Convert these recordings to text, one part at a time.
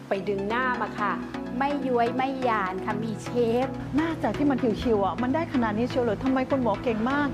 ไปดึงหน้ามาค่ะไม่ย้วยไม่ยานค่ะมีเชฟหน้าจากที่มันชิวๆอ่ะมันได้ขนาดนี้เชียวเหรอทำไมคุณหมอเก่งมาก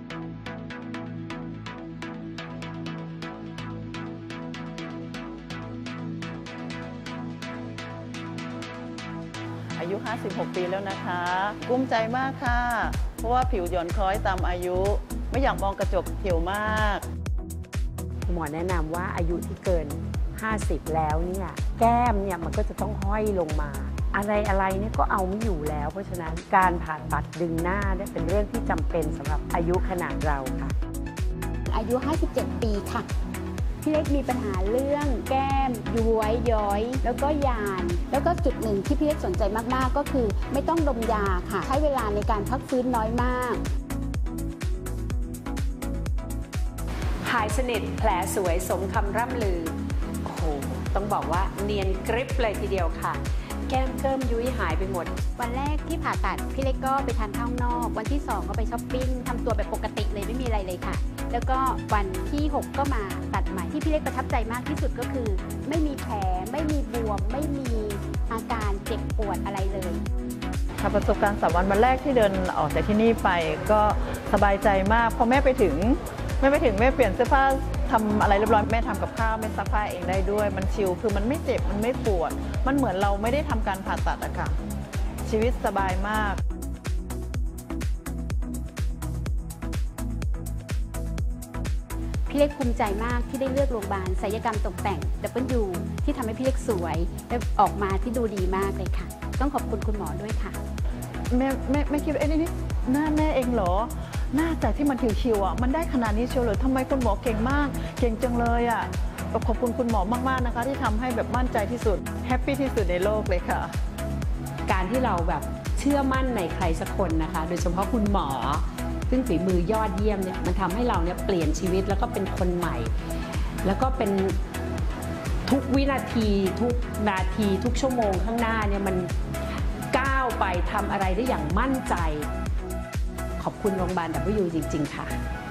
อายุ 56 ปีแล้วนะคะกุ้มใจมากค่ะเพราะว่าผิวหย่อนคล้อยตามอายุไม่อยากมองกระจกเขียวมากหมอแนะนำว่าอายุที่เกิน50แล้วเนี่ยแก้มเนี่ยมันก็จะต้องห้อยลงมาอะไรเนี่ยก็เอาไม่อยู่แล้วเพราะฉะนั้นการผ่าตัดดึงหน้าเนี่ยเป็นเรื่องที่จำเป็นสำหรับอายุขนาดเราค่ะอายุ 57 ปีค่ะพี่เล็กมีปัญหาเรื่องแก้มย้วยย้อยแล้วก็ยานแล้วก็จุดหนึ่งที่พี่เล็กสนใจมากๆก็คือไม่ต้องดมยาค่ะใช้เวลาในการพักฟื้นน้อยมากหายสนิทแผลสวยสมคำร่ำลือโอ้โหต้องบอกว่าเนียนกริบเลยทีเดียวค่ะแก้มเกิมยุ้ยหายไปหมดวันแรกที่ผ่าตัดพี่เล็กก็ไปทานข้าวนอกวันที่2ก็ไปช้อปปิ้งทำตัวแบบปกติเลยไม่มีอะไรเลยค่ะแล้วก็วันที่6ก็มาตัดใหม่ที่พี่เล็กประทับใจมากที่สุดก็คือไม่มีแผลไม่มีบวมไม่มีอาการเจ็บปวดอะไรเลยค่ะประสบการณ์3 วันแรกที่เดินออกจากที่นี่ไปก็สบายใจมากพอแม่ไปถึงแม่เปลี่ยนเสื้อผ้าทำอะไรเรียบร้อยแม่ทำกับข้าวแม่ซักผ้าเองได้ด้วยมันชิลคือมันไม่เจ็บมันไม่ปวดมันเหมือนเราไม่ได้ทำการผ่าตัดอะค่ะชีวิตสบายมากพี่เล็กภูมิใจมากที่ได้เลือกโรงพยาบาลศัลยกรรมตกแต่ง W ที่ทำให้พี่เล็กสวยและออกมาที่ดูดีมากเลยค่ะต้องขอบคุณคุณหมอด้วยค่ะแม่คิดว่านี่หน้าแม่เองเหรอหน้าจากที่มันชิวๆอ่ะมันได้ขนาดนี้เชียวเหรอทำไมคุณหมอเก่งมากเก่งจังเลยอ่ะขอบคุณคุณหมอมากๆนะคะที่ทำให้แบบมั่นใจที่สุดแฮปปี้ที่สุดในโลกเลยค่ะการที่เราแบบเชื่อมั่นในใครสักคนนะคะโดยเฉพาะคุณหมอซึ่งฝีมือยอดเยี่ยมเนี่ยมันทำให้เราเนี่ยเปลี่ยนชีวิตแล้วก็เป็นคนใหม่แล้วก็เป็นทุกวินาทีทุกชั่วโมงข้างหน้าเนี่ยมันก้าวไปทำอะไรได้อย่างมั่นใจขอบคุณโรงพยาบาล W จริงๆค่ะ